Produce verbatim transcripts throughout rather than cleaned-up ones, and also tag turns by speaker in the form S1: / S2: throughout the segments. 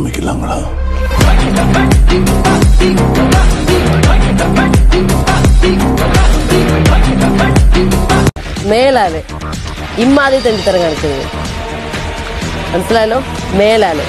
S1: ஆரம்பிக்கலாங்களா?
S2: മേലാല് ഇമ്മാതി തെണ്ടിത്തരം കാണിച്ചത് മനസ്സിലായല്ലോ. മേലാല്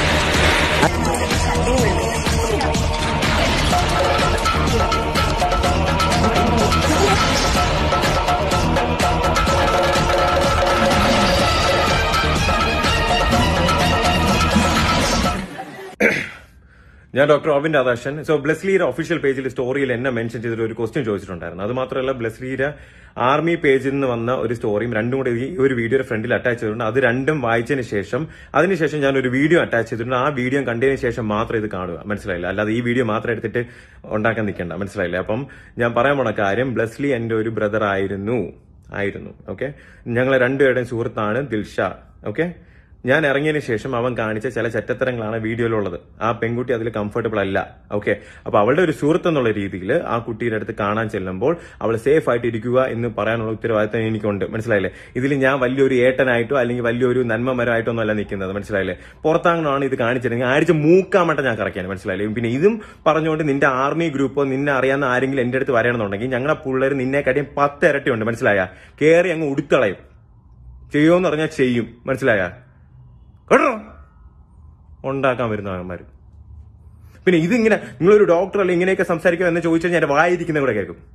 S3: ഞാൻ ഡോക്ടർ ഓബിൻ രാധാകൃഷ്ണൻ. സോ ബ്ലെസ്ലിയുടെ ഒഫീഷ്യൽ പേജിൽ സ്റ്റോറിയിൽ എന്നെ മെൻഷൻ ചെയ്തിട്ട് ഒരു ക്വസ്റ്റ്യൻ ചോദിച്ചിട്ടുണ്ടായിരുന്നു. അത് മാത്രമല്ല, ബ്ലെസ്ലിയുടെ ആർമി പേജിൽ നിന്ന് വന്ന ഒരു സ്റ്റോറിയും രണ്ടും കൂടെ ഈ ഒരു വീഡിയോയുടെ ഫ്രണ്ടിൽ അറ്റാച്ച് ചെയ്തിട്ടുണ്ട്. അത് രണ്ടും വായിച്ചതിന് ശേഷം അതിനുശേഷം ഞാൻ ഒരു വീഡിയോ അറ്റാച്ച് ചെയ്തിട്ടുണ്ട്. ആ വീഡിയോ കണ്ടതിന് ശേഷം മാത്രം ഇത് കാണുക, മനസ്സിലായില്ല. അല്ലാതെ ഈ വീഡിയോ മാത്രം എടുത്തിട്ട് ഉണ്ടാക്കാൻ നിൽക്കേണ്ട, മനസ്സിലായില്ല. അപ്പം ഞാൻ പറയാൻ പോണ കാര്യം, ബ്ലെസ്ലി എന്റെ ഒരു ബ്രദർ ആയിരുന്നു ആയിരുന്നു ഓക്കെ. ഞങ്ങളെ രണ്ടുപേരുടെയും സുഹൃത്താണ് ദിൽഷ. ഓക്കെ, ഞാൻ ഇറങ്ങിയതിന് ശേഷം അവൻ കാണിച്ച ചില ചെറ്റത്തരങ്ങളാണ് വീഡിയോയിലുള്ളത്. ആ പെൺകുട്ടി അതിൽ കംഫർട്ടബിൾ അല്ല. ഓക്കെ, അപ്പൊ അവളുടെ ഒരു സുഹൃത്ത് എന്നുള്ള രീതിയിൽ ആ കുട്ടിയുടെ അടുത്ത് കാണാൻ ചെല്ലുമ്പോൾ അവൾ സേഫ് ആയിട്ട് ഇരിക്കുക എന്ന് പറയാനുള്ള ഉത്തരവാദിത്തം എനിക്കുണ്ട്, മനസ്സിലായില്ലേ. ഇതിൽ ഞാൻ വലിയൊരു ഏട്ടനായിട്ടോ അല്ലെങ്കിൽ വലിയൊരു നന്മമരമായിട്ടോ ഒന്നും അല്ല നിൽക്കുന്നത്, മനസ്സിലായില്ലേ. പുറത്താങ്ങാണ് ഇത് കാണിച്ചിരുന്നെങ്കിൽ ആഴ്ച മൂക്കാൻ മട്ട ഞാൻ കറക്കിയാണ്, മനസ്സിലായില്ലേ. പിന്നെ ഇതും പറഞ്ഞുകൊണ്ട് നിന്റെ ആർമി ഗ്രൂപ്പോ നിന്നെ അറിയാവുന്ന ആരെങ്കിലും എന്റെ അടുത്ത് വരണമെന്നുണ്ടെങ്കിൽ ഞങ്ങളുടെ പിള്ളേർ നിന്നെ കാട്ടിയും പത്ത് ഇരട്ടിയുണ്ട്, മനസ്സിലായ. കയറി അങ്ങ് ഉടുത്തളയും. ചെയ്യുമെന്ന് പറഞ്ഞാൽ ചെയ്യും, മനസ്സിലായ. കേട്ടോ, ഉണ്ടാക്കാൻ വരുന്ന ആൾമാർ. പിന്നെ ഇതിങ്ങനെ നിങ്ങളൊരു ഡോക്ടർ അല്ലെ ഇങ്ങനെയൊക്കെ സംസാരിക്കുക എന്ന് ചോദിച്ചാൽ ഞാൻ വായിരിക്കുന്ന കൂടെ കേൾക്കും.